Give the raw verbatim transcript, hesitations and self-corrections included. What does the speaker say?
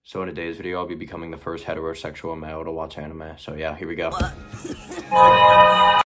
So in today's video, I'll be becoming the first heterosexual male to watch anime. So yeah, here we go.